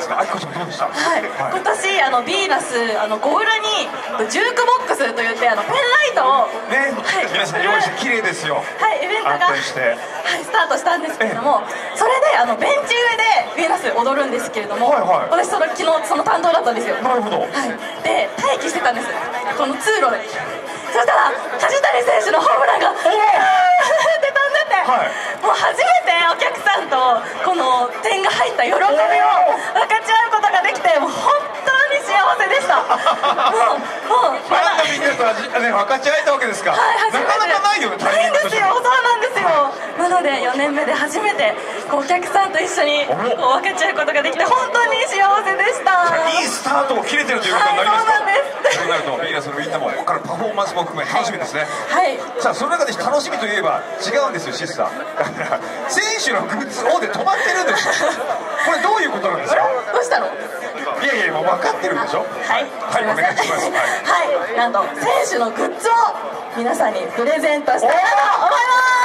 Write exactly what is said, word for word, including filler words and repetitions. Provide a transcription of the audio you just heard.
ですか。あきこちゃんどうでした？ はい、今年あのヴィーナスあのゴールにジュークボックスといってあのペンライトをね、 はい、 皆さん用意して綺麗ですよ。 はい、イベントがはい、スタートしたんですけれども、それであのベンチ上でヴィーナス踊るんですけれども、はいはい、私その昨日その担当だったんですよ。 なるほど。 はい、で待機してたんです、この通路で。そしたら梶谷選手のホームランがって飛んでて、はい、もう初めてお客さんとこの点が入った喜びを分かち合うことができて、もう本当に幸せでした。もうもうファンのみんなとは、ね、分かち合えたわけですか。はい、なかなかないよね、 ないんですよ。そうなんですよ。なのでよねんめで初めてこうお客さんと一緒にこう分かち合うことができて本当に幸せでした。 いいスタートを切れてるということになりますか。 はい、そうなんです。 そうなるとヴィーナスのみんなもここからパフォーマンスも含め楽しみですね。 はい、 さあその中で楽しみといえば違うんですよ、シスター。だから選手のグッズオーで止まってるんですよ。これどういうことなんですか。 どうしたの。 いやいや、もう分かってるんでしょ。 はい、 はい、お願いします。 はい、なんと選手のグッズを皆さんにプレゼントしたいなと思います。